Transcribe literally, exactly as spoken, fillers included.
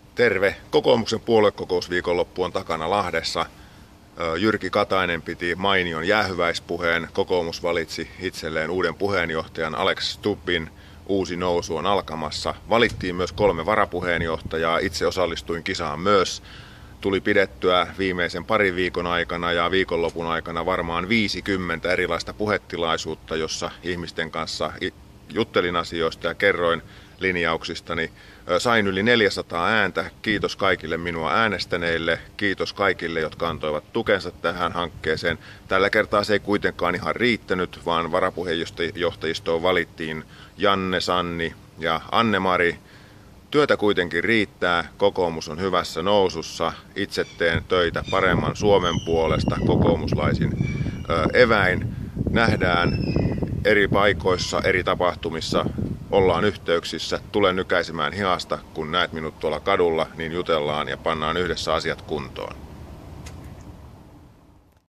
Terve! Kokoomuksen puoluekokousviikonloppu on takana Lahdessa. Jyrki Katainen piti mainion jäähyväispuheen. Kokoomus valitsi itselleen uuden puheenjohtajan. Alex Stubbin uusi nousu on alkamassa. Valittiin myös kolme varapuheenjohtajaa. Itse osallistuin kisaan myös. Tuli pidettyä viimeisen parin viikon aikana ja viikonlopun aikana varmaan viisikymmentä erilaista puhetilaisuutta, jossa ihmisten kanssa juttelin asioista ja kerroin linjauksistani. Sain yli neljäsataa ääntä. Kiitos kaikille minua äänestäneille. Kiitos kaikille, jotka antoivat tukensa tähän hankkeeseen. Tällä kertaa se ei kuitenkaan ihan riittänyt, vaan varapuheenjohtajistoon valittiin Janne, Sanni ja Anne-Mari. Työtä kuitenkin riittää. Kokoomus on hyvässä nousussa. Itse teen töitä paremman Suomen puolesta kokoomuslaisin eväin. Nähdään eri paikoissa, eri tapahtumissa. Ollaan yhteyksissä. Tulen nykäisemään hihasta, kun näet minut tuolla kadulla, niin jutellaan ja pannaan yhdessä asiat kuntoon.